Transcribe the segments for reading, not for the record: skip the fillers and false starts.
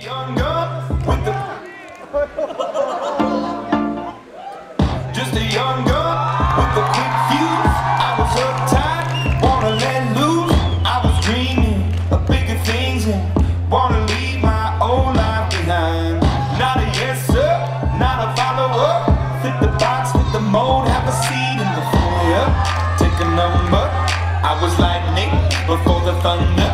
young gun with the just a young gun with a quick fuse. I was uptight, wanna let loose. I was dreaming of bigger things and wanna leave my old life behind. Not a yes sir, not a follower. Fit the box, fit the mold, have a seat in the foyer. Take a number. I was lightning before the thunder.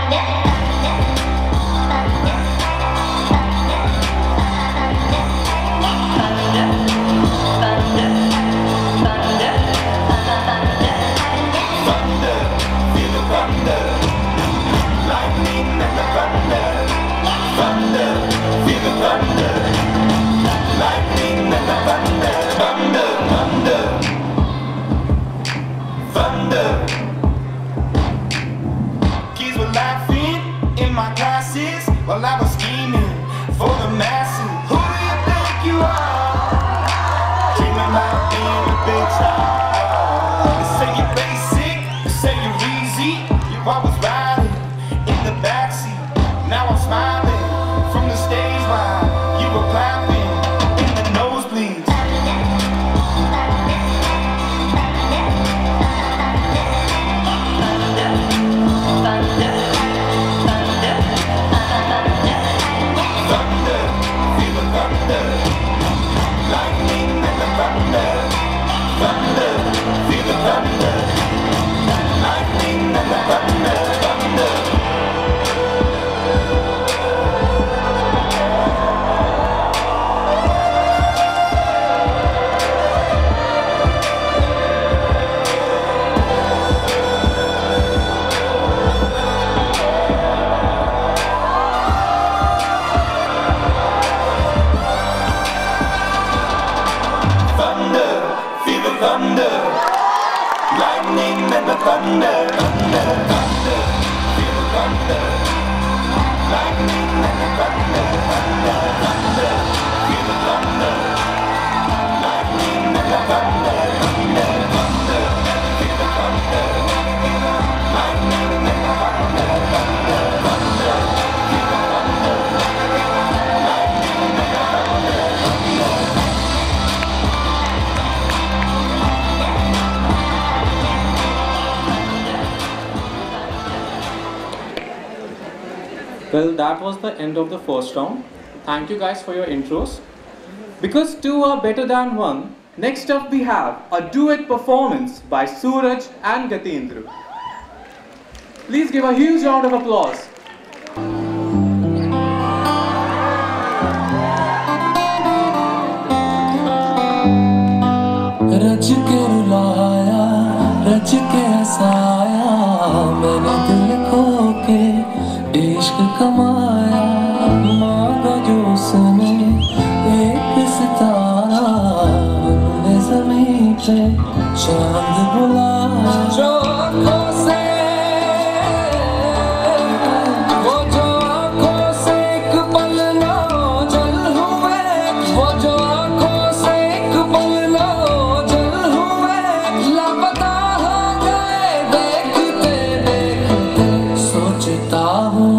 Kids were laughing in my classes while I was scheming for the masses. Who do you think you are? Dreaming about being a big star. They say you're basic, they say you're easy. You're always riding in the backseat. Now I'm smiling from the stage while you were clapping in the nosebleeds. Thunder, lightning and the thunder, thunder, thunder, feel the thunder, lightning and the thunder, thunder, thunder, feel the thunder, lightning and the thunder, thunder, thunder, feel the thunder, lightning and the thunder, thunder, thunder, feel the thunder, lightning and the thunder, thunder. Well, that was the end of the first round. Thank you guys for your intros. Because two are better than one, next up we have a duet performance by Suraj and Gatendra. Please give a huge round of applause. रच के रुलाया, रच के हंसाया, मैंने दिल खो के इश्क कमाया। मांगा जो उसने एक सितारा, हमने ज़मीं पे चांद बुलाया। जो आँखों से, वो जो आँखों से एक पल ना ओझल हुए, वो जो आँखों से एक पल ना ओझल हुए, लापता हो गए देखते देखते। सोचता हूँ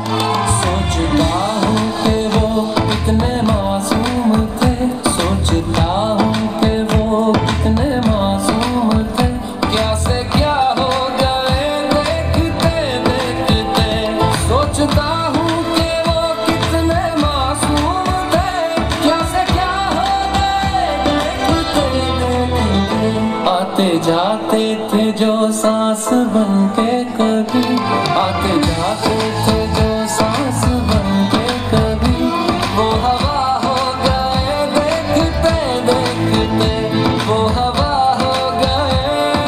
कि वो कितने मासूम थे, सोचता हूँ कि वो कितने मासूम थे। क्या से क्या हो गए देखते देखते। सोचता हूँ कि वो कितने मासूम थे, क्या से क्या हो गए देखते देखते। आते जाते थे जो सांस बन के कभी, आते जाते थे जो सांस बन के कभी, वो हवा हो गए देखते देखते, वो हवा हो गए।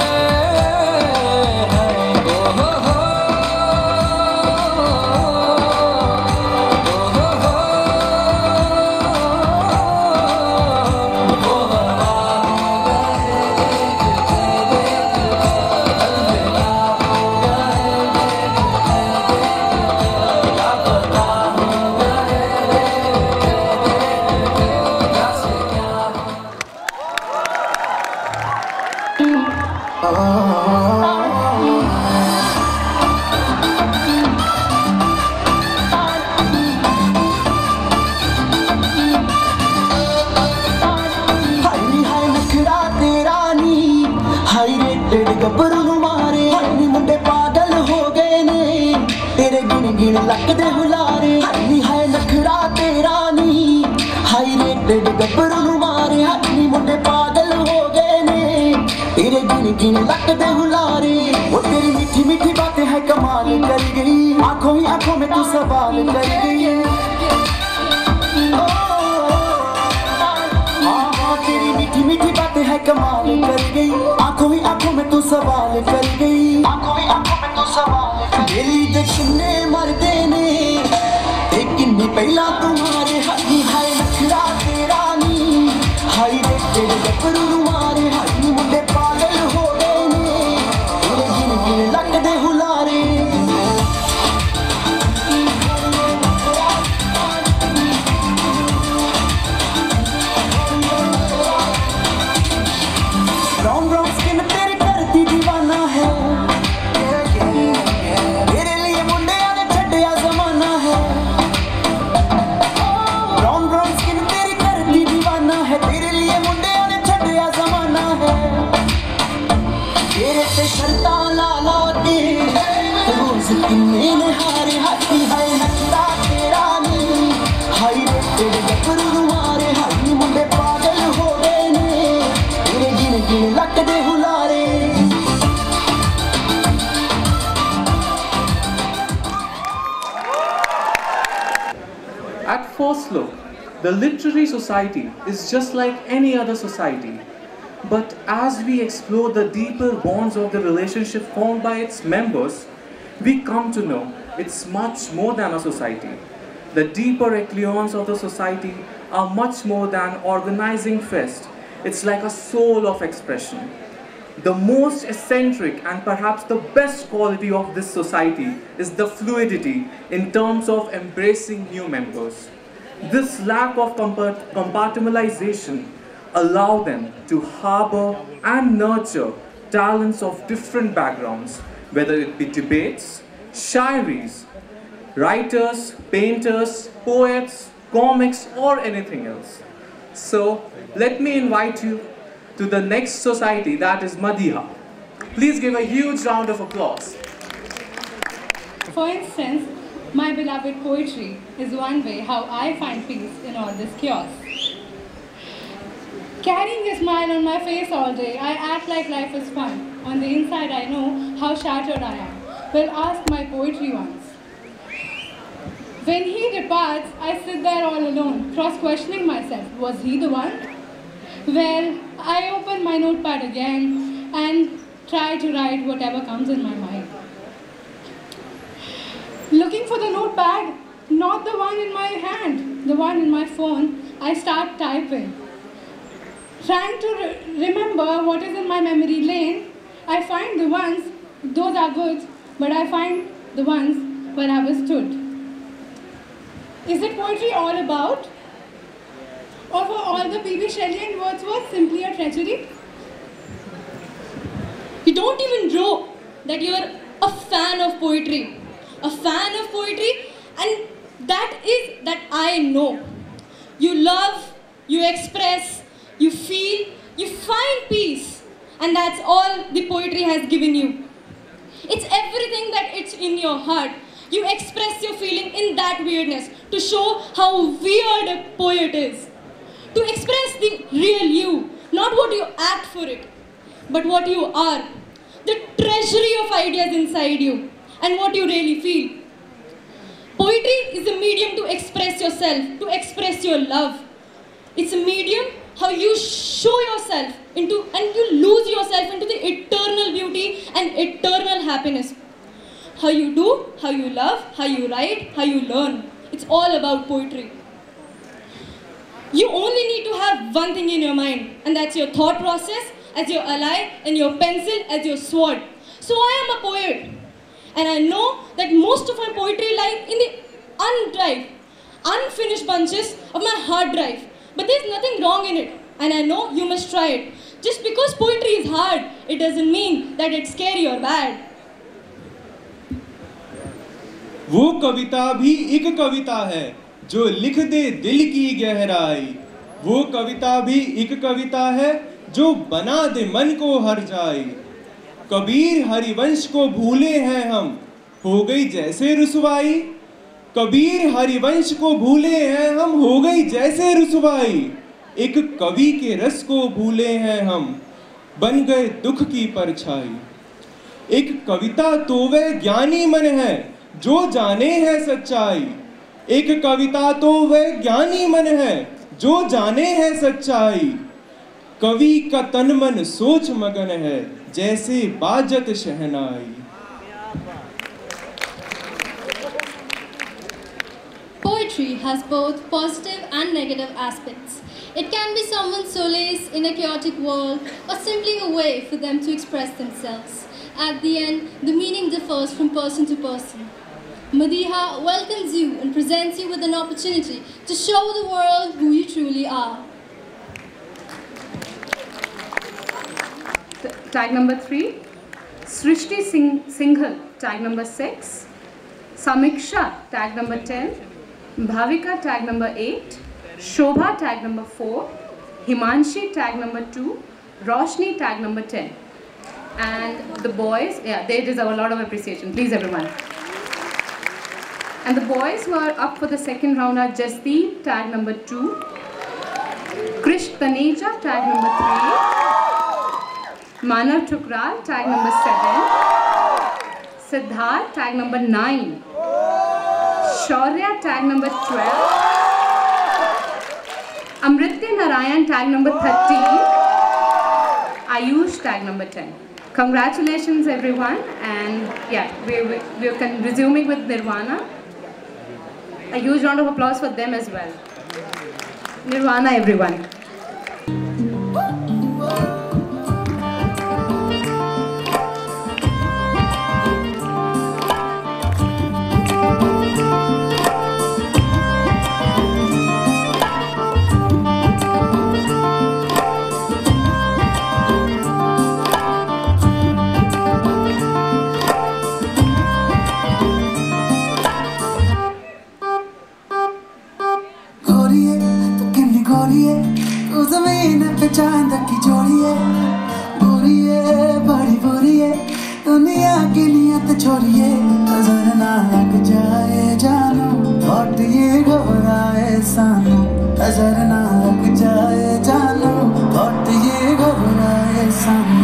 ओ हो हो, ओ हो हो, वो हवा हो गए देखते देखते, अलविदा हो गए देखते गिन लगदे हुलारे नी है नखरा तेरा नी हाई रेटेड गब्बरू नू मारे नी मुंडे पागल हो गए ने तेरे गिन गिन लगदे हुलारे वो तेरी मीठी मीठी बातें है कमाल कर गई आंखों ही आंखों में तू सवाल कर गई तेरी मीठी मीठी बातें है कमाल कर गई आंखों ही आंखों में तू सवाल कर गई आंखों ही आंखों में तू सवाल दिली दे किन्ने मरदे ने ते किन्नी पहला तुम्हारे हाई है नखरा तेरा नी हाई रे तेरे गब्बरू नू मारे हाई मुंडे पागल हो गए ने तेरे गिन गिन लगदे हुलारे ब्राउन ब्राउन स्किन तेरी करती दीवाना है तेरे लिए मुंडे ने छड्डिया जमाना है ब्राउन ब्राउन स्किन तेरी करती दीवाना है तेरे लिए मुंडे ने छड्डिया जमाना है तेरे ते शर्ता ला ला के रोज किन्ने ने हारे हाथी है नखरा तेरा नी हाई रे तेरे गब्बरू नू मारे हाई मुंडे पागल हो गए ने तेरे गिन गिन लगदे हुलारे At first look, the literary society is just like any other society. But as we explore the deeper bonds of the relationship formed by its members, we come to know it's much more than a society. The deeper echelons of the society are much more than organizing fest. It's like a soul of expression. The most eccentric and perhaps the best quality of this society is the fluidity in terms of embracing new members. This lack of compartmentalization allow them to harbor and nurture talents of different backgrounds, whether it be debates, shairis, writers, painters, poets, comics, or anything else. So, let me invite you to the next society, that is Madiha. Please give a huge round of applause. For instance, my beloved poetry is one way how I find peace in all this chaos. Carrying a smile on my face all day, I act like life is fun. On the inside, I know how shattered I am. Well, ask my poetry once. When he departs, I sit there all alone, cross-questioning myself. Was he the one? Well, I open my notepad again and try to write whatever comes in my mind. Looking for the notepad, not the one in my hand, the one in my phone, I start typing. Trying to remember what is in my memory lane, I find the ones, those are good, but I find the ones where I was stood. Is it poetry all about? Or for all the P.B. Shelley and Wordsworth simply a tragedy? You don't even know that you're a fan of poetry. A fan of poetry, and that is that I know. You love, you express, you feel, you find peace, and that's all the poetry has given you. It's everything that it's in your heart. You express your feeling in that weirdness to show how weird a poet is. To express the real you, not what you act for it, but what you are. The treasury of ideas inside you, and what you really feel. Poetry is a medium to express yourself, to express your love. It's a medium how you show yourself into, and you lose yourself into the eternal beauty and eternal happiness. How you do, how you love, how you write, how you learn. It's all about poetry. You only need to have one thing in your mind, and that's your thought process as your ally and your pencil as your sword. So I am a poet, and I know that most of my poetry lies in the unfinished bunches of my hard drive. But there's nothing wrong in it, and I know you must try it. Just because poetry is hard, it doesn't mean that it's scary or bad. वो कविता भी एक कविता है जो लिख दे दिल की गहराई। वो कविता भी एक कविता है जो बना दे मन को हर जाई। कबीर हरिवंश को भूले हैं हम, हो गई जैसे रुसवाई। कबीर हरिवंश को भूले हैं हम, हो गई जैसे रुसवाई। एक कवि के रस को भूले हैं हम, बन गए दुख की परछाई। एक कविता तो वह ज्ञानी मन है जो जाने है सच्चाई। एक कविता तो वह ज्ञानी मन है जो जाने है सच्चाई। कवि का तन मन सोच मगन है जैसे बाजत शहनाई। Poetry has both positive and negative aspects. It can be someone's solace in a chaotic world or simply a way for them to express themselves. At the end, the meaning differs from person to person. Madiha welcomes you and presents you with an opportunity to show the world who you truly are. Tag number 3, Srishti Singhal, tag number 6, Samiksha, tag number 10, Bhavika, tag number 8, Shobha, tag number 4, Himanshi, tag number 2, Roshni, tag number 10. And the boys, yeah, they deserve a lot of appreciation. Please, everyone. And the boys who are up for the second round are Jasdeep, tag number 2, Krish Taneja, tag number 3, Manav Thukral, tag number 7, Siddharth, tag number 9, Shaurya, tag number 12, Amritya Narayan, tag number 13, Ayush, tag number 10. Congratulations, everyone. And yeah, we're resuming with Nirvana. A huge round of applause for them as well. Nirvana, everyone. चांद की जोड़ी है, बुरी है बड़ी बुरी है, दुनिया की नियत छोड़िए। नजर ना लग जाए जानो, थॉट ये घबराए सानो। नजर ना लग जाए जानो, थॉट ये घबराए सानो।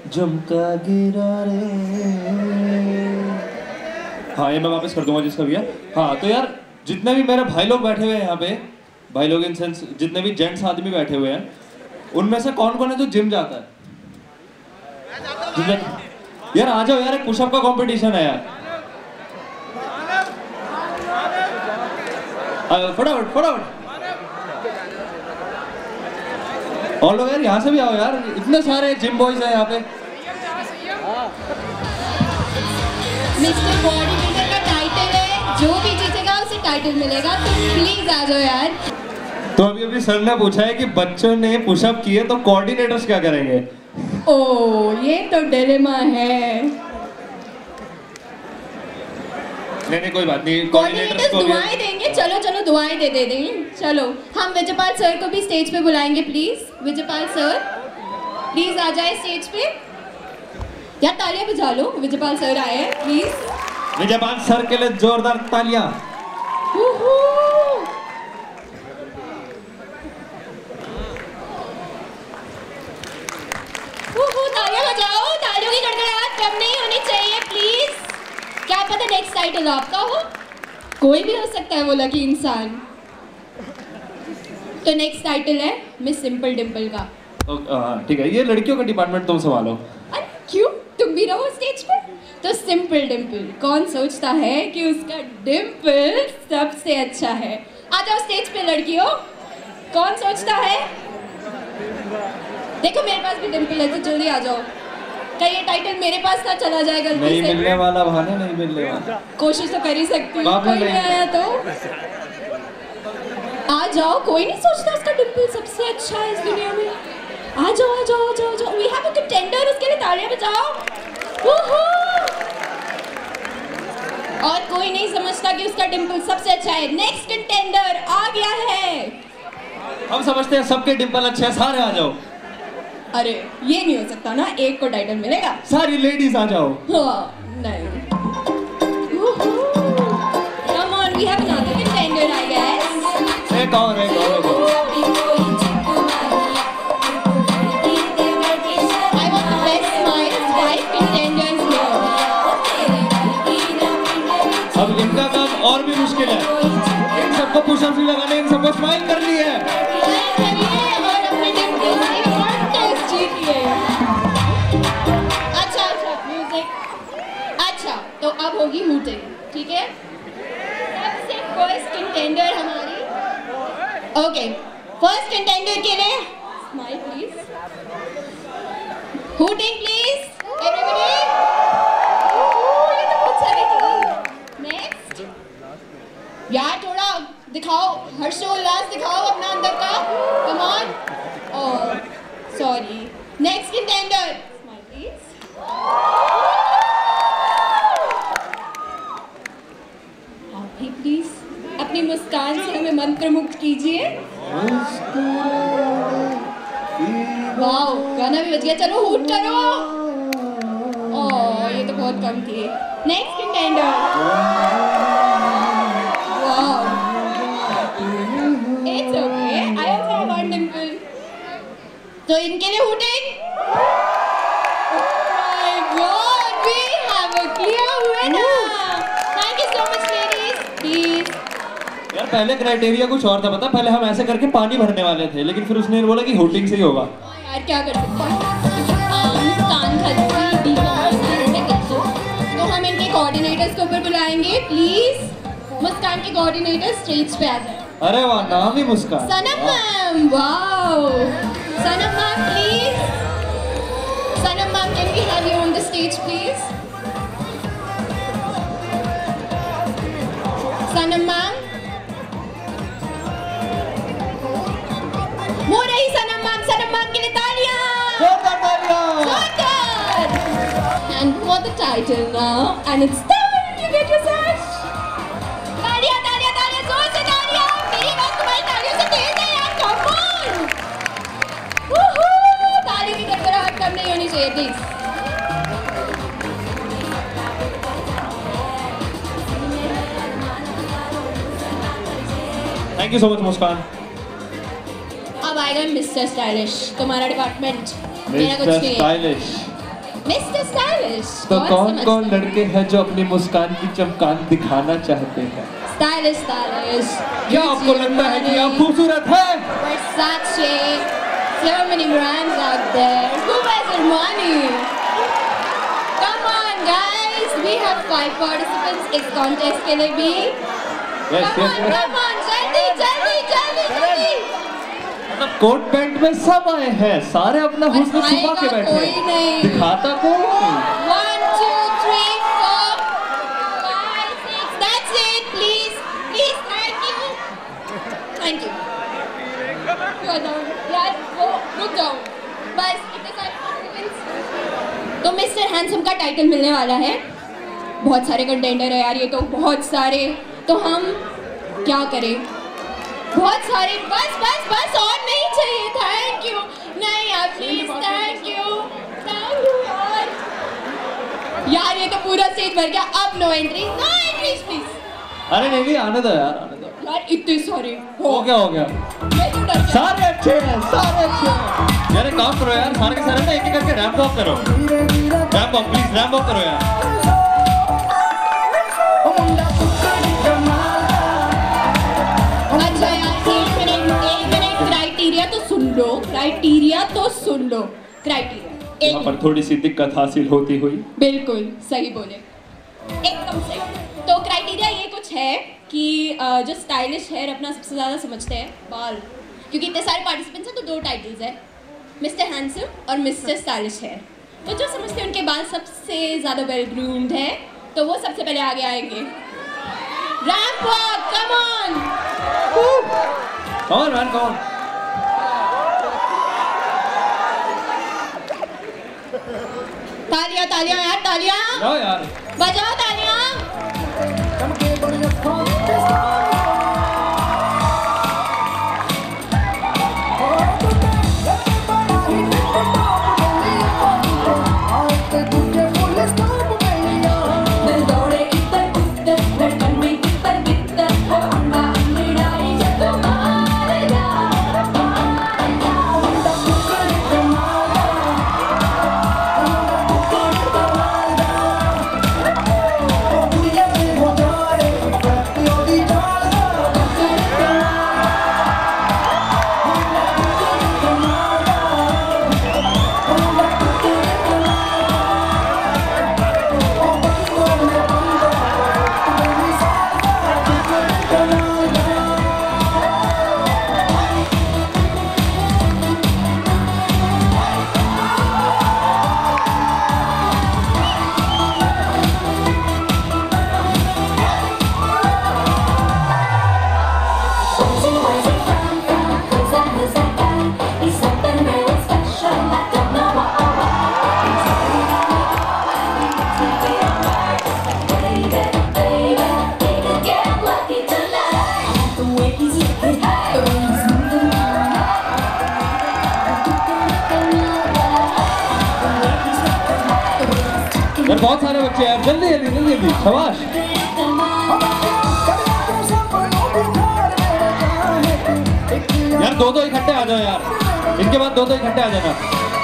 झुमका गिरा रे। हाँ ये मैं वापस कर दूंगा जिसका भी है। हाँ तो यार जितने भी मेरे भाई लोग बैठे हुए हैं यहाँ पे, भाई लोग इन सेंस जितने भी जेंट्स आदमी बैठे हुए हैं, उनमें से कौन कौन है जो जिम जाता है? यार आ जाओ यार, एक पुशअप का कंपटीशन है यार। फटाफट फटाफट और लोग यार यहाँ से भी आओ यार, इतने सारे जिम बॉयज हैं यहाँ पे। मिस्टर बॉडी बिल्डर का टाइटल है, जो भी जीतेगा उसे टाइटल मिलेगा, तो प्लीज आ जाओ यार। तो अभी अभी सर ने पूछा है कि बच्चों ने पुशअप किए तो कोऑर्डिनेटर्स क्या करेंगे? ओह ये तो डिलेमा है। नहीं कोई बात नहीं, कोऑर्डिनेटर्स दुआएं देंगे। चलो चलो दुआएं दे देंगे। चलो हम विजयपाल सर को भी स्टेज पे बुलाएंगे प्लीज। विजयपाल सर प्लीज आ जाए स्टेज पे। यार तालियां बजा लो, विजयपाल सर आए हैं प्लीज। विजयपाल सर के लिए जोरदार तालियां। तालियां बजाओ, तालियों की गड़गड़ाहट कम नहीं होनी चाहिए प्लीज। क्या पता नेक्स्ट टाइटल आपका हो, कोई भी हो सकता है वो लकी इंसान। तो नेक्स्ट टाइटल है मिस सिंपल डिम्पल का। ठीक है, ये लड़कियों का डिपार्टमेंट तुम संभालो। अरे क्यों, तुम भी रहो स्टेज पे। तो सिंपल डिम्पल, कौन सोचता है कि उसका डिम्पल सबसे अच्छा है? आ जाओ स्टेज पे लड़कियों, कौन सोचता है? देखो मेरे पास भी डिम्पल है, तो जल्दी आ जाओ। क्या ये टाइटल मेरे पास ना चला जाए गलती नहीं से? मिलने वाला भाने, नहीं मिलने वाला। कोशिश तो कर ही सकती हूँ, बाबा कोई नहीं नहीं। आया तो आ जाओ। कोई नहीं सोचता उसका डिम्पल सबसे अच्छा है इस दुनिया में। आ जाओ आ जाओ आ जाओ आ जाओ। वी हैव अ कंटेंडर, उसके लिए तालियां बजाओ। वूहू! और कोई नहीं समझता कि उसका डिम्पल सबसे अच्छा है। नेक्स्ट कंटेंडर आ गया है। हम समझते हैं सबके डिम्पल अच्छे हैं, सारे आ जाओ। अरे ये नहीं हो सकता ना, एक को टाइटल मिलेगा। सारी लेडीज आ जाओ। हाँ, नहीं। Come on, we have another contender, I guess. एक और एक और। I want the best smiles, 5 contenders here. अब इनका काम और भी मुश्किल है। इन सबको पुशअप्स भी लगाने, इन सबको स्माइल करनी है। और अपने डिम्पल से कॉन्टेस्ट जीतिए। अच्छा म्यूजिक। अच्छा तो अब होगी हूटिंग, ठीक है? सबसे फर्स्ट कंटेंडर हमारी। ओके, फर्स्ट कंटेंडर के लिए smile please, hooting please everybody. ये तो बहुत सारे थे। नेक्स्ट यार थोड़ा दिखाओ, हर्षोल्लास दिखाओ अपना अंदर का। Come on. Oh sorry. Next contender smile please. आप भी प्लीज अपनी मुस्कान से हमें मंत्रमुग्ध कीजिए। वाओ गाना भी बज गया। चलो हूट करो। ओह ये तो बहुत कम थी। Next contender. Wow it's okay, I also have one dimple. तो इनके लिए hooting. My god, we have a clear winner. Thank you so much ladies. Please यार पहले क्राइटेरिया कुछ और था, पता? पहले हम ऐसे करके पानी भरने वाले थे, लेकिन फिर उसने बोला कि हूटिंग से ही होगा। यार क्या कर सकते हैं। मुस्कान खलसी भी तो हम इनके कोऑर्डिनेटर्स को ऊपर बुलाएंगे प्लीज। मुस्कान के कोऑर्डिनेटर स्टेज पे आ जाए। अरे वाह, नाम ही Muskaan. Sanam ma'am, wow Sanam ma'am please. Sanam ma'am can we have you on the stage please? Sanam ma'am, वो रही सनम मैम। सनम मैम के लिए तालियां। जोरदार तालियां। जोरदार। And for the title now, and it's time you get your sash. तालियां तालियां तालियां, जोर से तालियां। मेरी बात तुम्हारी तालियों से तेज है यार, come on. वूहू! तालियों की गड़गड़ाहट कम नहीं होनी चाहिए please. Thank you so much Muskaan. अब आएगा मिस्टर स्टाइलिश, तुम्हारा डिपार्टमेंट। मेरा कुछ मिस्टर नहीं है। स्टाइलिश। Mister stylish. तो कौन कौन लड़के हैं जो अपनी मुस्कान की चमकान दिखाना चाहते हैं? Stylish stylish. क्या आपको लगता है कि आप खूबसूरत हैं? Versace, so many brands out there. Who has their money? Come on guys, we have 5 participants इस contest के लिए भी। Come on, जल्दी जल्दी जल्दी जल्दी। मतलब कोट पैंट में सब आए हैं, सारे अपना हुस्न छुपा के बैठे कोई नहीं दिखाता कोई नहीं। 1 2 3 4 5 6 that's it please please thank you यार वो रुक जाओ बस इतने सारे participants। तो मिस्टर हैंडसम का टाइटल मिलने वाला है। बहुत सारे कंटेंडर है यार, ये तो बहुत सारे, तो हम क्या करें? बहुत सारे, बस बस बस और नहीं चाहिए। थैंक यू, नहीं यार प्लीज, थैंक यू यार। यार ये तो पूरा स्टेज भर गया, अब नो एंट्रीज प्लीज। अरे नहीं आने दो यार, आने दो यार इतने सारे हो गया मैं तो डर गया। सारे अच्छे हैं, सारे अच्छे हैं यार। एक काम करो यार, सारे के सारे ना एक एक करके रैंप वॉक करो, ramp walk please, ramp walk करो यार। अच्छा यार एक मिनट क्राइटेरिया तो सुन लो क्राइटेरिया। यहाँ पर थोड़ी सी दिक्कत हासिल होती हुई। बिल्कुल सही बोले, एकदम सही। तो क्राइटेरिया ये कुछ है कि जो स्टाइलिश हेयर अपना सबसे ज़्यादा समझते हैं बाल, क्योंकि इतने सारे पार्टिसिपेंट्स हैं तो 2 टाइटल्स है, मिस्टर हैंडसम और मिस्टर स्टाइलिश हेयर। तो जो समझते हैं उनके बाल सबसे ज़्यादा वेल ग्रूम्ड है, तो वो सबसे पहले आगे आएंगे। Ramp walk, come on man कौन? तालियां तालियां यार, तालियां यार बजाओ तालियां। यार बहुत सारे बच्चे यार, जल्दी जल्दी जल्दी जल्दी, शाबाश। यार 2-2 इकट्ठे आ जाओ यार, इनके बाद 2-2 इकट्ठे आ जाना।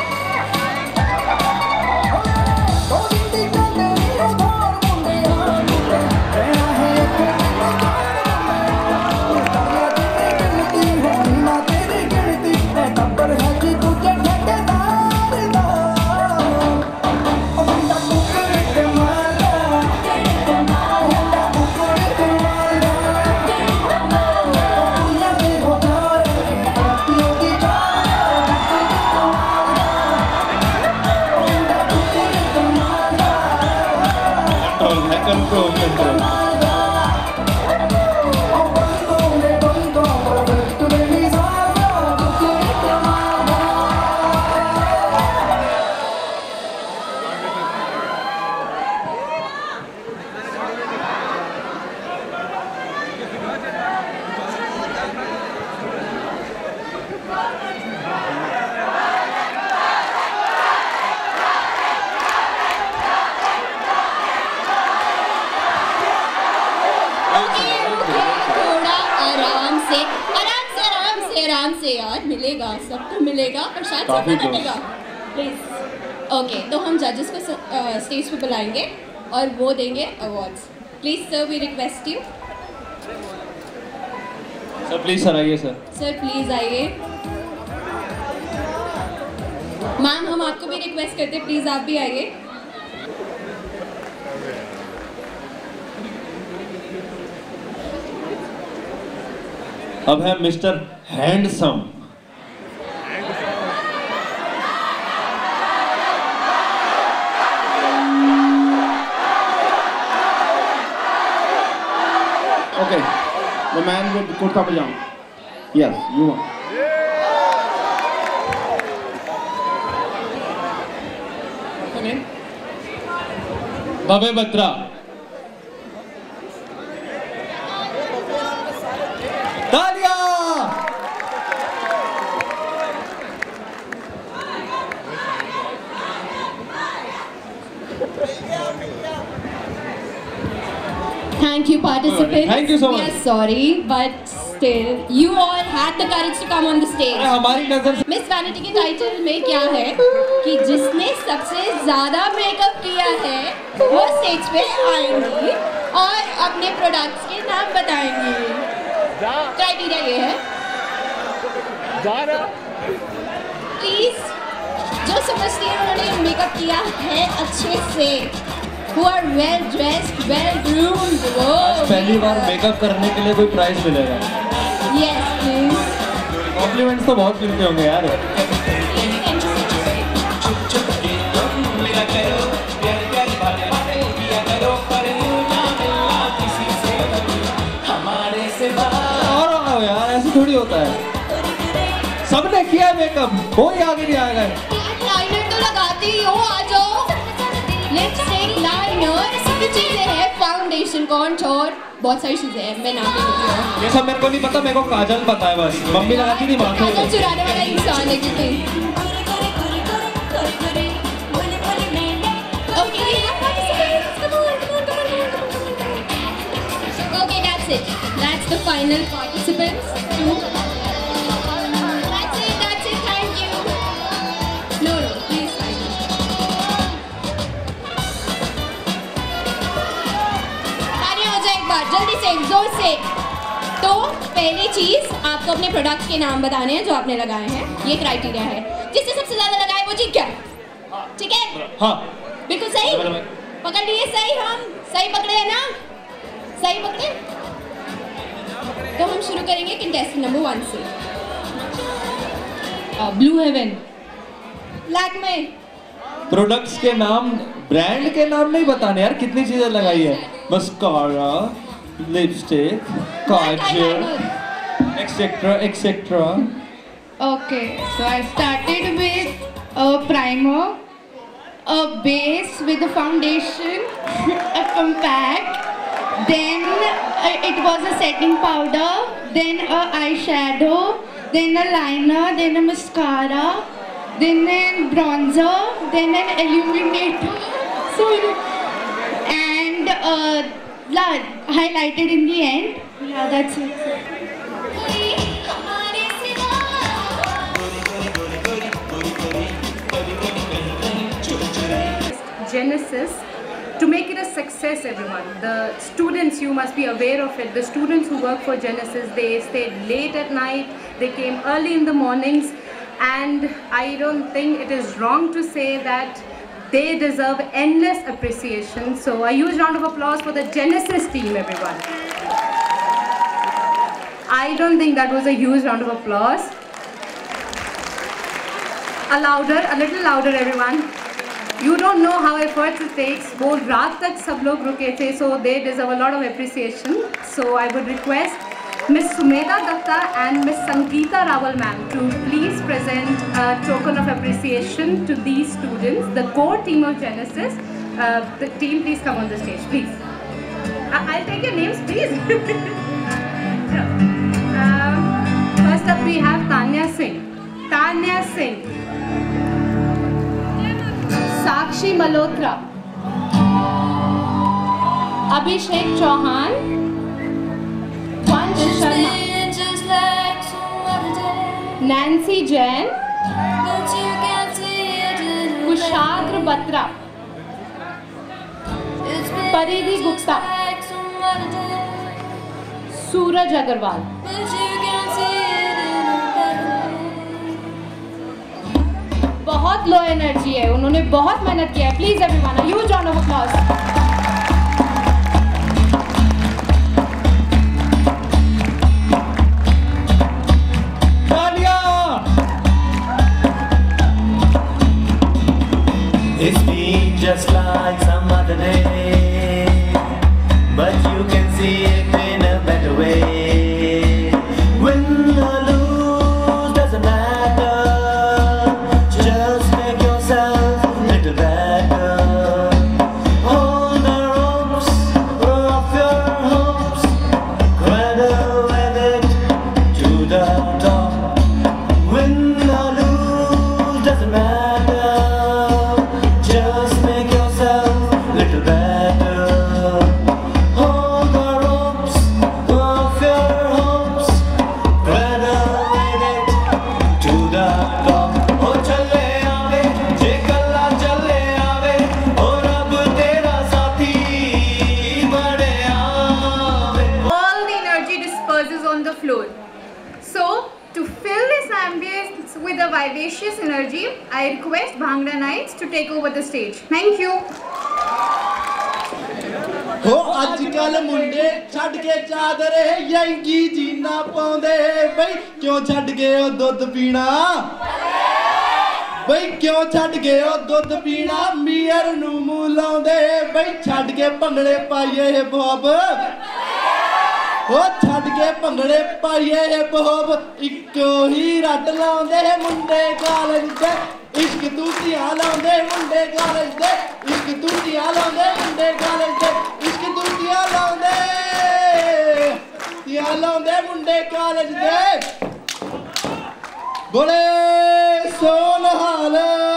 कंट्रोल आराम से यार, मिलेगा सबको मिलेगा, और शायद सबको कटेगा प्लीज। ओके, तो हम जजेस को स्टेज पे बुलाएंगे और वो देंगे awards. Please sir, we request you. Sir please sir आइए सर। सर प्लीज आइए। मैम हम आपको भी रिक्वेस्ट करते हैं, प्लीज आप भी आइए। अब है mister handsome. Okay, the man with the kurta pajama. Yes, you are. Come in. Bhavya Batra. तालियां। Thank you, participants. Thank you so much. We are sorry, but still, you all had the courage to come on the stage. हमारी नजर से miss vanity के title में क्या है कि जिसने सबसे ज्यादा मेकअप किया है वो स्टेज पे आएंगी और अपने प्रोडक्ट्स के नाम बताएंगी। क्राइटेरिया ये है। प्लीज जो समझती है उन्होंने मेकअप किया है अच्छे से, who are well dressed, well groomed, पहली बार मेकअप करने के लिए कोई प्राइज मिलेगा। Yes, please. कॉम्प्लीमेंट्स तो बहुत मिलते होंगे यार। और आओ यार, ऐसे थोड़ी होता है। सबने किया मेकअप, कोई आगे नहीं आएगा। लाइनर तो लगाती ही हो, आ जाओ। लिपस्टिक, लाइनर, सभी चीजें हैं, फाउंडेशन, कॉन्टूर, बहुत सारी चीजें हैं, मैं नाम नहीं लेती हूँ। ये सब मेरे को नहीं पता, मेरे को काजल पता है बस। मम्मी लगाती थी माथे काजल चुराने वाला इंसान है कितनी। Okay, we have participants. Come on, come on, come on, come on, come on. Okay, that's it. That's the final participants. That's it, thank you. No, please, thank you. जल्दी से, जोर से। तो पहली चीज आपको अपने प्रोडक्ट के नाम बताने हैं जो आपने लगाए हैं, ये क्राइटेरिया है। जिसने सबसे ज्यादा लगाए वो जीत गया, ठीक है? हाँ बिल्कुल सही, पकड़ लिए सही, हम सही पकड़े हैं ना? सही पकड़े? तो हम शुरू करेंगे कंटेस्टेंट नंबर 1 से। ब्लू हेवन, ब्लैक में। प्रोडक्ट्स के नाम, ब्रांड के नाम नहीं बताने यार, कितनी चीजें लगाई है। Mascara, lipstick, kajal, etcetera etcetera. Okay, so I started with a primer, a base with a foundation, a compact, then it was a setting powder, then a eyeshadow, then a liner, then a mascara, then a bronzer, then an illuminator, and highlighted in the end. Yeah, that's it. Genesis to make it a success, everyone. The students, you must be aware of it. The students who work for Genesis, they stayed late at night, they came early in the mornings, and I don't think it is wrong to say that they deserve endless appreciation. So a huge round of applause for the Genesis team, everyone. I don't think that was a huge round of applause. A little louder, everyone. You don't know how efforts it takes. वो रात तक सब लोग रुके थे, so they deserve a lot of appreciation. So I would request Miss Sumedha Datta and Miss Sangeeta Rawal ma'am to please present a token of appreciation to these students, the core team of Genesis. The team, please come on the stage, please. I'll take your names, please. First up, we have Tanya Singh. Tanya Singh. Sakshi Malhotra, Abhishek Chauhan, Vansh Sharma, Nancy Jain, Kushagra Batra, Paridhi Gupta, सूरज अग्रवाल। बहुत low energy है, उन्होंने बहुत मेहनत किया है। Please everyone, a huge round of applause. It's been just like some other day, but you can see it in a better way. Win or lose doesn't matter, just make yourself a little better. Hold the ropes of your hopes, cradle with it to the top. Win or lose doesn't matter. With a vivacious energy, I request Bhangra Knights to take over the stage. Thank you. हो अजकल मुंडे छड़ के चादर यंगी जीना पाउंदे बई क्यों छड़ गए हो दुध पीना बई क्यों छड़ गए हो दुध पीना मीर नू मूंह लाउंदे बई छड़ के भंगड़े पाइए हिप हॉप हो छड़ के भंगड़े पाइए हिप हॉप इक्को ही रट लाउंदे मुंडे कॉलेज दे इश्क तूतियां लाउंदे मुंडे कॉलेज दे इश्क तूतियां लाउंदे मुंडे कॉलेज दे इश्क तूतियां लाउंदे मुंडे कॉलेज दे बड़े सोनहाल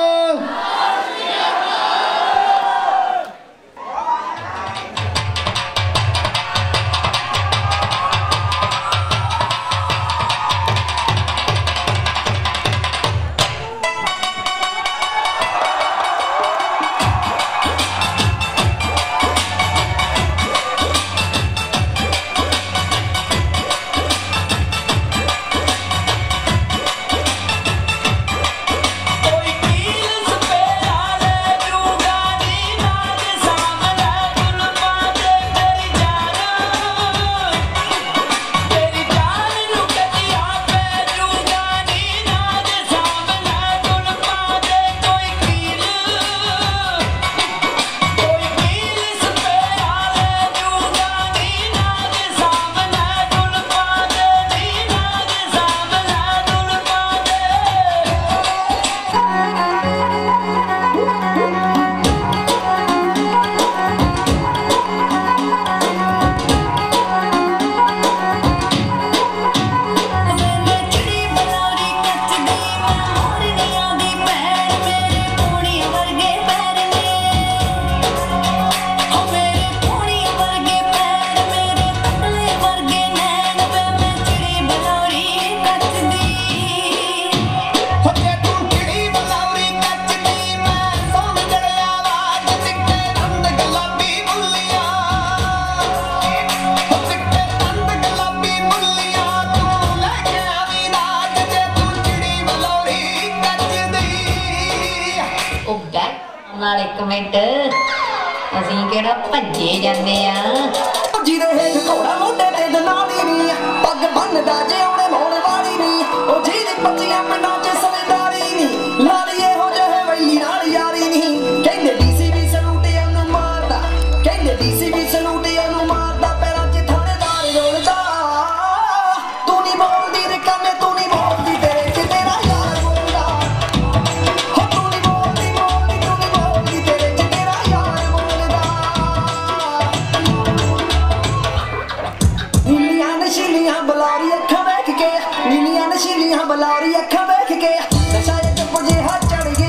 एक मिनट ਅਸੀਂ ਕਿਹੜਾ ਭੱਜੇ ਜਾਂਦੇ ਆ ਜਿਹਦੇ ਹੇਠ ਘੋੜਾ ਮੋਢੇ ਤੇ ਦਨਾਲੀ ਨਹੀਂ ਪੱਗ ਬੰਨਦਾ ਜੇ ਉਹਨੇ ਮੋੜ ਵਾਲੀ ਨਹੀਂ ਉਹ ਜਿਹਦੀ ਪੱਚੀਆਂ ਪਿੰਡਾਂ 'ਚ ਸਮਝਦਾਰੀ ਨਹੀਂ ਲਾਲੀਏ ਹੋ ਜਾਏ ਵਈ ਨਾਲ ਯਾਰੀ ਨਹੀਂ ਕਹਿੰਦੇ ਡੀਸੀ ਵੀ ਸਲੂਟ ਉਹਨੂੰ ਮਾਰਦਾ ਕਹਿੰਦੇ ਡੀਸੀ ਵੀ ਸਲੂਟ ਉਹਨੂੰ ਮਾਰਦਾ ਪੈਰਾਂ 'ਚ ਥਾਣੇਦਾਰ ਰੋਲਦਾ ਤੂੰ ਨਹੀਂ ਬੋਲਦੀ ਰੇ ਕੰਨੇ ਤੂੰ ਨਹੀਂ ਬੋਲਦੀ ਤੇਰੇ 'ਚ ਤੇਰਾ ਯਾਰ ਬੋਲਦਾ ਹੋ ਤੂੰ ਨਹੀਂ ਬੋਲਦੀ ਤੂੰ ਨਹੀਂ ਬੋਲਦੀ ਤੇਰੇ 'ਚ ਤੇਰਾ ਯਾਰ ਬੋਲਦਾ ਨੀਲੀਆਂ ਨਸ਼ੀਲੀਆਂ ਬਲਾਰੀ ਅੱਖਾਂ ਵੇਖ ਕੇ ਨੀਲੀਆਂ ਨਸ਼ੀਲੀਆਂ ਬਲਾਰੀ ਅੱਖਾਂ ਵੇਖ ਕੇ ਨਸ਼ਾ ਇੱਕ ਪੁਜੇ ਹੱਥ ਚੜ ਗਿਆ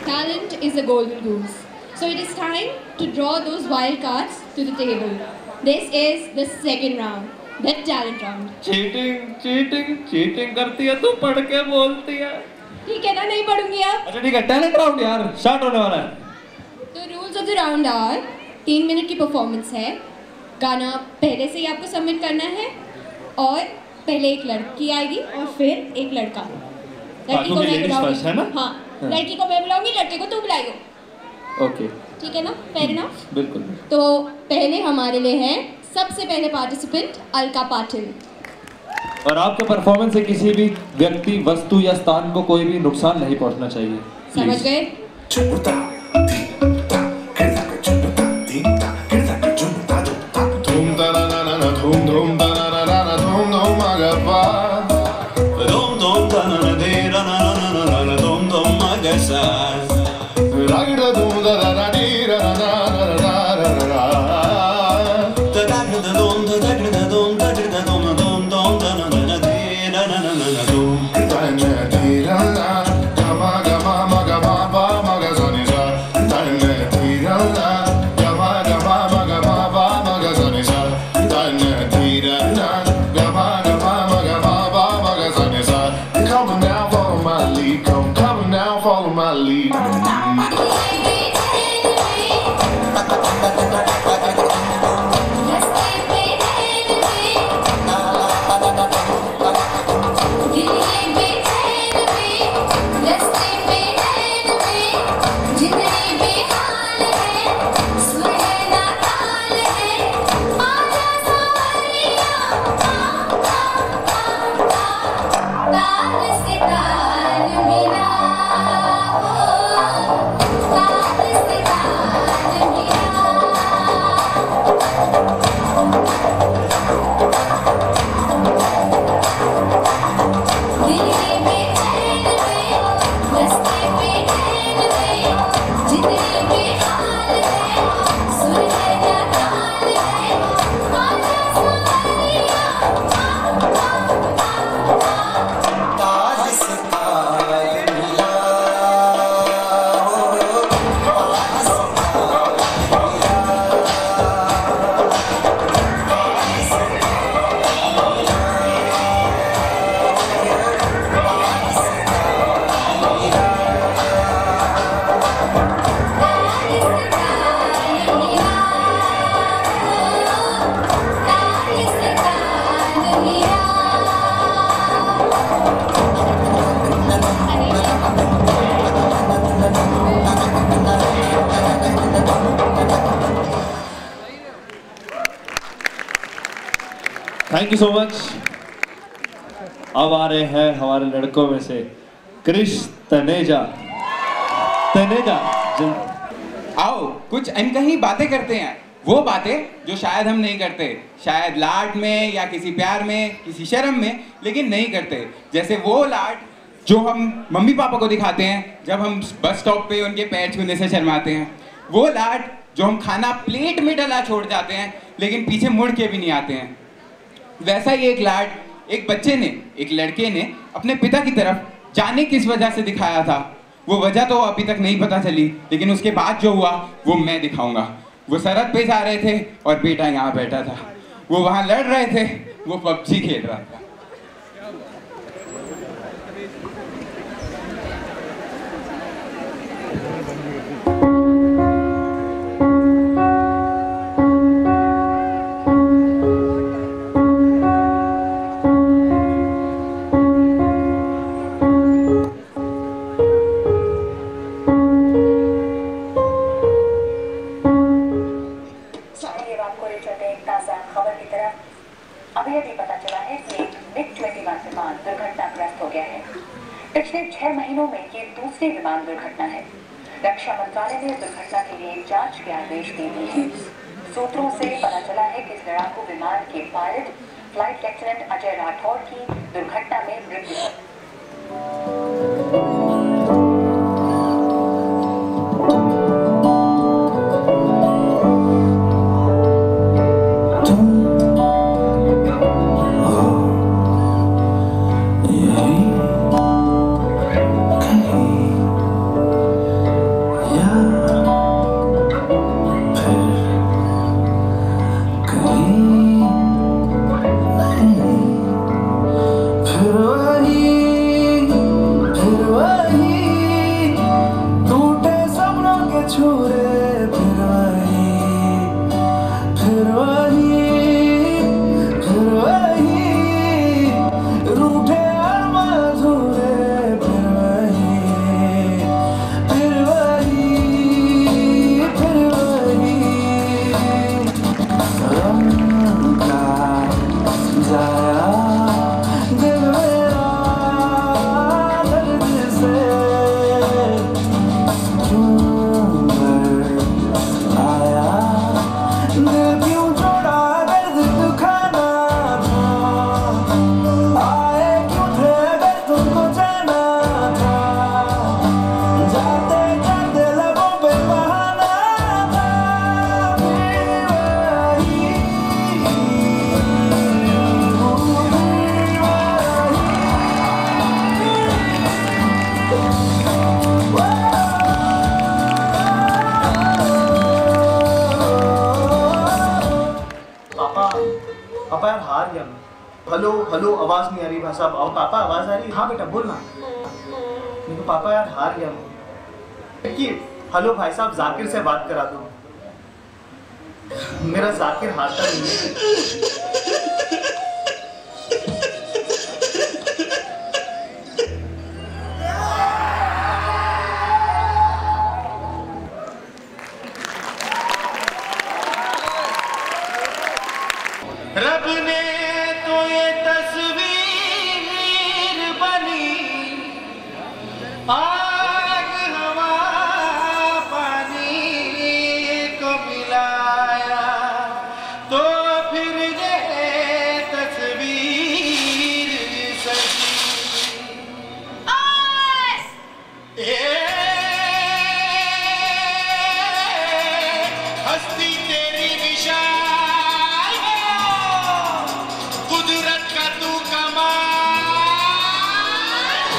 talent is a golden goose. So it is time to draw those wild cards to the table. This is the second round, the talent round. Cheating करती है तू, पढ़ के बोलती है। ठीक है ना, नहीं पढ़ूंगी अब। अच्छा ठीक है, टैलेंट राउंड यार स्टार्ट होने वाला है। तो rules of the round are 3 minute की परफॉर्मेंस है, गाना पहले से ही आपको सबमिट करना है और पहले एक लड़की आएगी और फिर एक लड़का। लड़की को मैं बुलाऊंगी, हाँ लड़की को मैं बुलाऊंगी, लड़के को तू बुलाएगा। ओके ठीक है ना, फेयर इनफ? बिल्कुल। तो पहले हमारे लिए है सबसे पहले पार्टिसिपेंट अलका पाटिल। और आपके परफॉर्मेंस से किसी भी व्यक्ति, वस्तु या स्थान को कोई भी नुकसान नहीं पहुंचना चाहिए। समझ गए? Thank you so much. अब आ रहे हैं हमारे लड़कों में से क्रिश तनेजा। आओ कुछ अनकही बातें करते हैं, वो बातें जो शायद हम नहीं करते, शायद लाड में या किसी प्यार में, किसी शर्म में, लेकिन नहीं करते। जैसे वो लाड जो हम मम्मी पापा को दिखाते हैं जब हम बस स्टॉप पे उनके पैर छूने से शर्माते हैं, वो लाड जो हम खाना प्लेट में डला छोड़ जाते हैं लेकिन पीछे मुड़ के भी नहीं आते हैं। वैसा ही एक लाड एक बच्चे ने, एक लड़के ने अपने पिता की तरफ जाने किस वजह से दिखाया था। वो वजह तो अभी तक नहीं पता चली, लेकिन उसके बाद जो हुआ वो मैं दिखाऊंगा। वो सरहद पे जा रहे थे और बेटा यहाँ बैठा था। वो वहाँ लड़ रहे थे, वो पबजी खेल रहा था। पिछले 6 महीनों में ये दूसरी विमान दुर्घटना है। रक्षा मंत्रालय ने दुर्घटना के लिए जांच के आदेश दे दिए हैं। सूत्रों से पता चला है कि इस लड़ाकू विमान के pilot flight lieutenant Ajay Rathore की दुर्घटना में मृत्यु हुई। हार गया मैं। हेलो हेलो, आवाज नहीं आ रही भाई साहब। आओ पापा, आवाज आ रही? हाँ बेटा बोलना। देखो पापा यार हार गया मैं। हेलो भाई साहब, जाकिर से बात करा दो। मेरा जाकिर हारता नहीं है। रब ने तो ये तस्वीर बनी, आग हवा पानी को मिलाया, तो फिर ये तस्वीर सजी। हस्ती तेरी विशाल हो, कुदरत का तू कमाल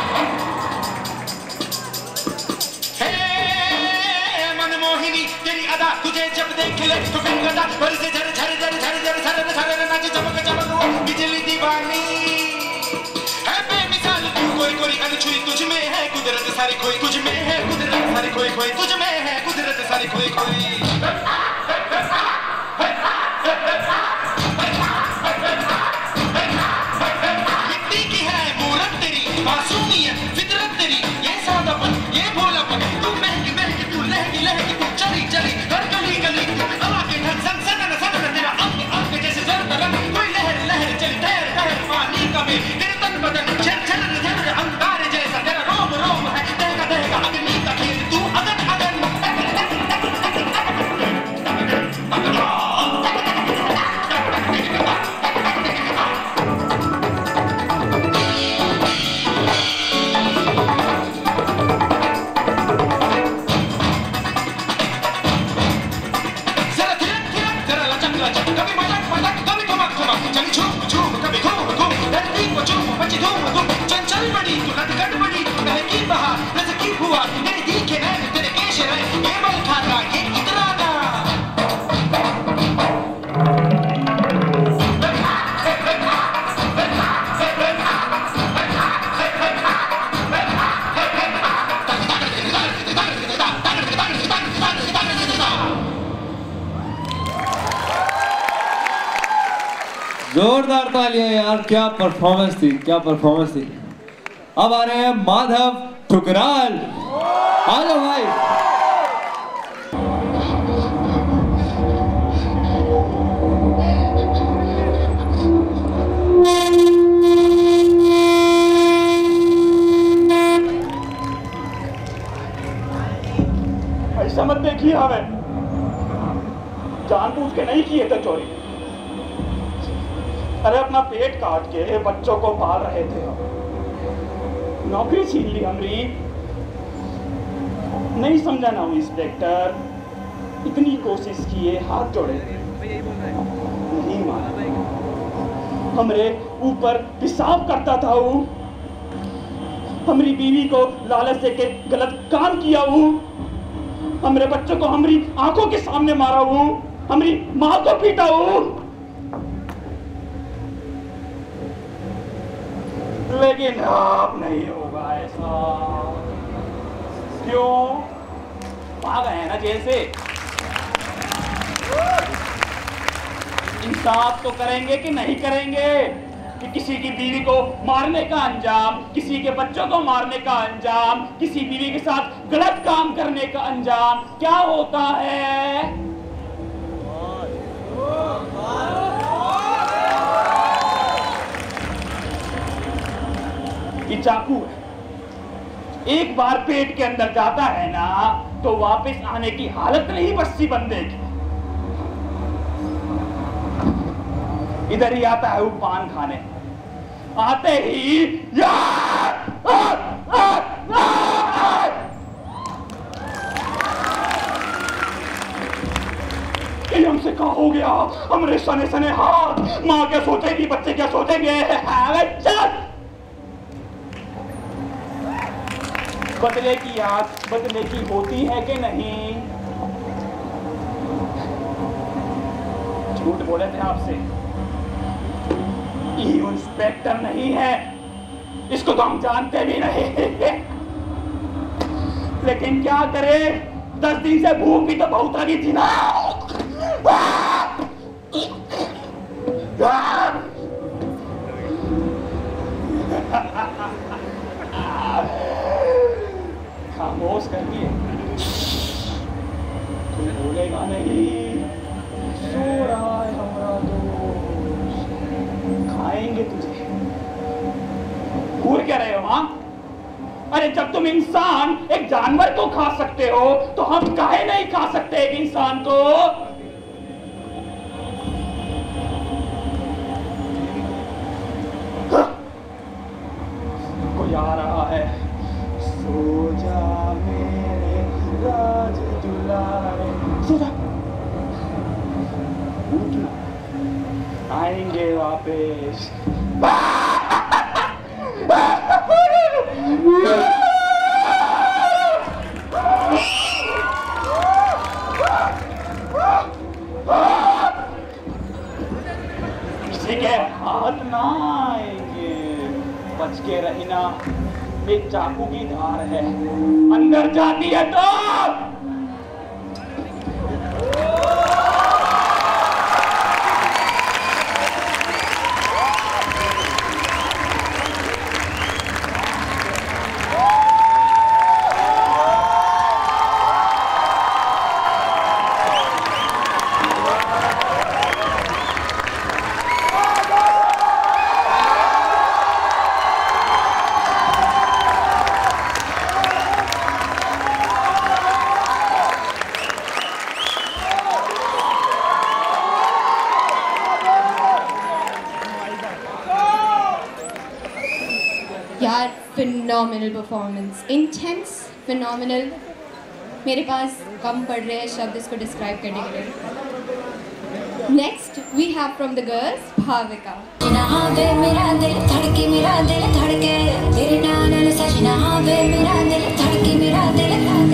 है। मनमोहिनी तेरी अदा, तुझे जब देख ले तो फिर गदा पर से झर झर झर झर झर झर झर नाच चमक चमक वो बिजली दीवानी है। बेमिसाल तू कोई कोई अनछुई, तुझ में है कुदरत सारी खोई, तुझ में है कुदरत सारी खोई खोई, तुझ में है कुदरत सारी खोई खोई। मिट्टी की है मूरत तेरी, मासूमियत फितरत तेरी, ये सादापन ये भोलापन, तू महकी महकी तू लहकी लहकी तू चली चली हर गली गली तू हवा के ढंग सन सनन सनन तेरा अंग अंग जैसे जर्द रंग, कोई लहर लहर चली ठहर ठहर पानी का में तेरे तन बदन झर झर झर अंगारे जैसा, तेरा रोम रोम है दहका दहका अग्नि का खेल, तू अगन अगन। कभी मटक मटक कभी ठुमक ठुमक, चली झूम झूम कभी घूम घूम, धरती को झूम मची धूम धूम, चंचल बड़ी तू लटकट बड़ी तू महकी बहार रज़की हुआ, तेरे तीखे नैन तेरे केश रैन, ये बल खाता ये इतराना। जोरदार तालियां यार, क्या परफॉर्मेंस थी, क्या परफॉर्मेंस थी। अब आ रहे हैं माधव ठुकराल, आ जाओ भाई। ऐसा मत देखिए, हमें जानबूझ के नहीं किए थे चोरी। अरे अपना पेट काट के बच्चों को पाल रहे थे हम, नौकरी छीन ली हमारी। नहीं समझा ना इंस्पेक्टर, इतनी कोशिश किए हाथ जोड़े नहीं माना, हमरे ऊपर पेशाब करता था वो, हमारी बीवी को लालच देके गलत काम किया वो, हमारे बच्चों को हमारी आंखों के सामने मारा वो, हमारी माँ को पीटा वो। लेकिन अब नहीं होगा ऐसा। क्यों? आ गए हैं ना जेल से। इंसाफ तो करेंगे कि नहीं करेंगे कि किसी की बीवी को मारने का अंजाम, किसी के बच्चों को मारने का अंजाम, किसी बीवी के साथ गलत काम करने का अंजाम क्या होता है? ये चाकू है, एक बार पेट के अंदर जाता है ना तो वापस आने की हालत नहीं बस्ती बंदे की। इधर ही आता है वो पान खाने, आते ही हमसे कहा हो गया, हमरे सने सने हाथ, माँ क्या सोचेगी, बच्चे क्या सोचेंगे। बदले की याद बदले की होती है कि नहीं? झूठ बोले थे आपसे, ये इंस्पेक्टर नहीं है, इसको तो हम जानते भी नहीं। लेकिन क्या करे, 10 दिन से भूख भी तो बहुत लगी थी ना। खामोश कर दिए, कोई बोलेगा नहीं। सो रहा है हमारा दोस्त, खाएंगे तुझे। घूर क्या रहे हो? हाँ, अरे जब तुम इंसान एक जानवर को खा सकते हो तो हम काहे नहीं खा सकते एक इंसान को? कोई आ रहा है। सो जा मेरे राज दुलारे, सो जा, उठना, आएंगे वापस। किसी के हाथ ना आएंगे, बच के रहना। एक चाकू की धार है, अंदर जाती है तो यार फिनोमिनल परफॉर्मेंस, इंटेंस, फिनोमिनल। मेरे पास कम पड़ रहे हैं शब्द इसको डिस्क्राइब करने के लिए। Next we have from the girls Bhavika. मेरा दिल धड़के, मेरा दिल धड़के, तेरे नाल सजना वे मेरा दिल धड़के, मेरा दिल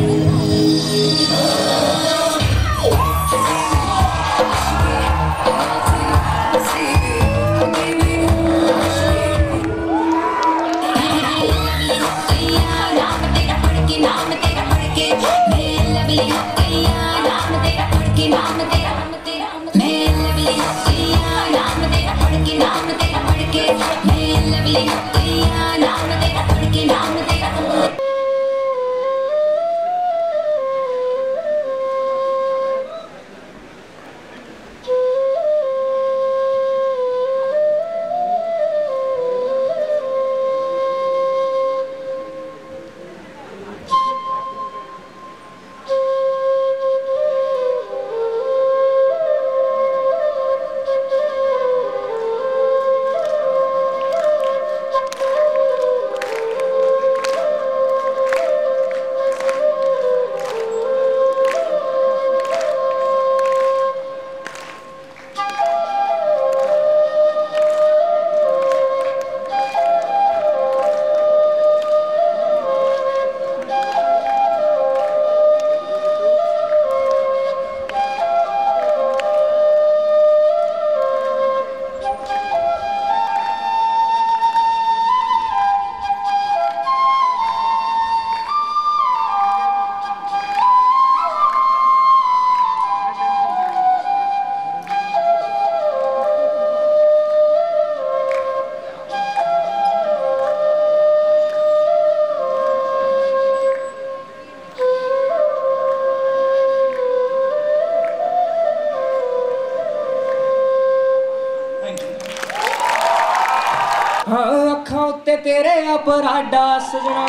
तेरे अपराधा सजना,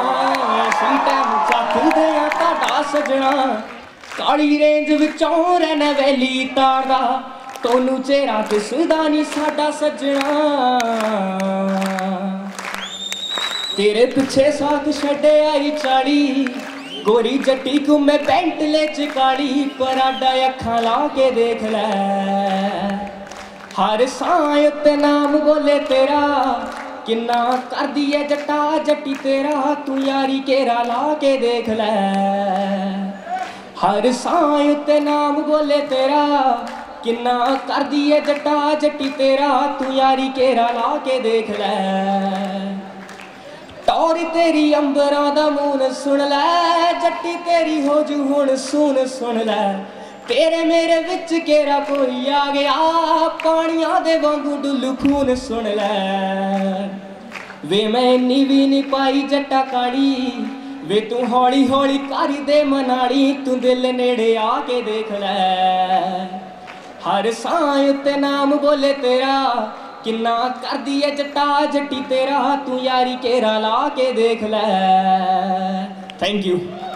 सी टाइम चाखदे ताड़ा सजना, काली रेंज विचों रहना वैली तारदा, तोनू चेहरा दिसदा नहीं साडा सजना। तेरे पिछे साथ छड़े आई चाली, गोरी जट्टी घूमे पेंटले च काली, पराडा अखां ला के देख लै, हर सां उत्ते नाम बोले तेरा, किन्ना कर दिए जट्टा जट्टी तेरा, तू यारी केरा ला के देख लै, हर सां उत्ते नाम बोले तेरा, किन्ना कर दिए जट्टा जट्टी तेरा तू यारी केरा ला के देख लै टौर तेरी अंबरां दा मून सुन लै जट्टी तेरी हो जू हुण सुन लै तेरे मेरे विच केरा कोई आ गया पानियां दे वांगू डुल्लू खून सुन लै वे मैं इन्नी भी नहीं पाई जट्टा काली वे तू हौली हौली कारी दे मनाली तू दिल नेड़े आके देख लै हर सांह उत्ते नाम बोले तेरा किन्ना कर दिए जट्टा जट्टी तेरा तू यारी केरा ला के देख लै थैंक यू